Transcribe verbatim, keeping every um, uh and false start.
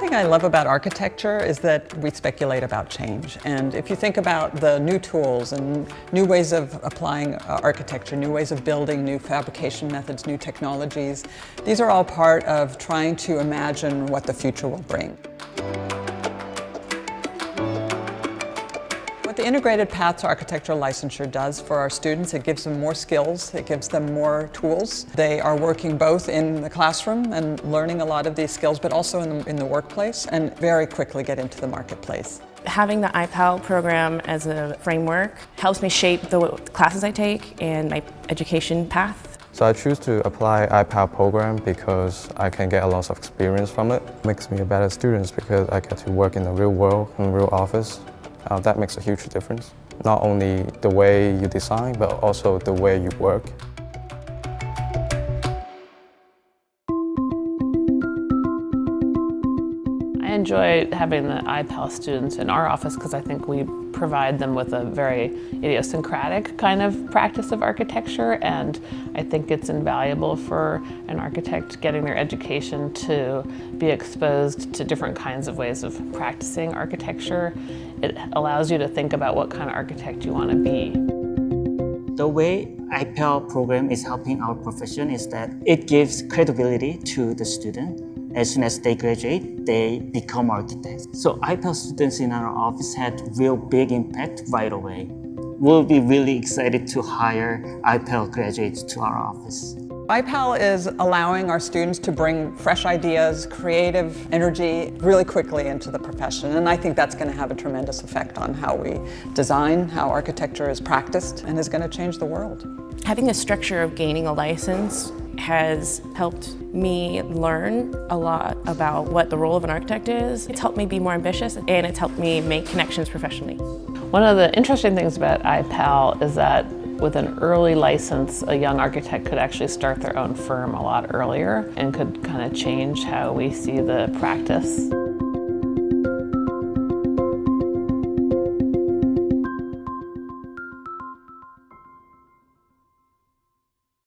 thing I love about architecture is that we speculate about change. And if you think about the new tools and new ways of applying uh, architecture, new ways of building, new fabrication methods, new technologies, these are all part of trying to imagine what the future will bring. What the Integrated Path to Architectural Licensure does for our students, it gives them more skills, it gives them more tools. They are working both in the classroom and learning a lot of these skills, but also in the, in the workplace, and very quickly get into the marketplace. Having the I P A L program as a framework helps me shape the classes I take and my education path. So I choose to apply I P A L program because I can get a lot of experience from it. It makes me a better student because I get to work in the real world, in the real office. Uh, that makes a huge difference. Not only the way you design, but also the way you work. I enjoy having the I P A L students in our office because I think we provide them with a very idiosyncratic kind of practice of architecture, and I think it's invaluable for an architect getting their education to be exposed to different kinds of ways of practicing architecture. It allows you to think about what kind of architect you want to be. The way I P A L program is helping our profession is that it gives credibility to the student. As soon as they graduate, they become architects. So I P A L students in our office had real big impact right away. We'll be really excited to hire I P A L graduates to our office. I P A L is allowing our students to bring fresh ideas, creative energy really quickly into the profession, and I think that's going to have a tremendous effect on how we design, how architecture is practiced, and is going to change the world. Having the structure of gaining a license has helped me learn a lot about what the role of an architect is. It's helped me be more ambitious, and it's helped me make connections professionally. One of the interesting things about I P A L is that with an early license, a young architect could actually start their own firm a lot earlier and could kind of change how we see the practice.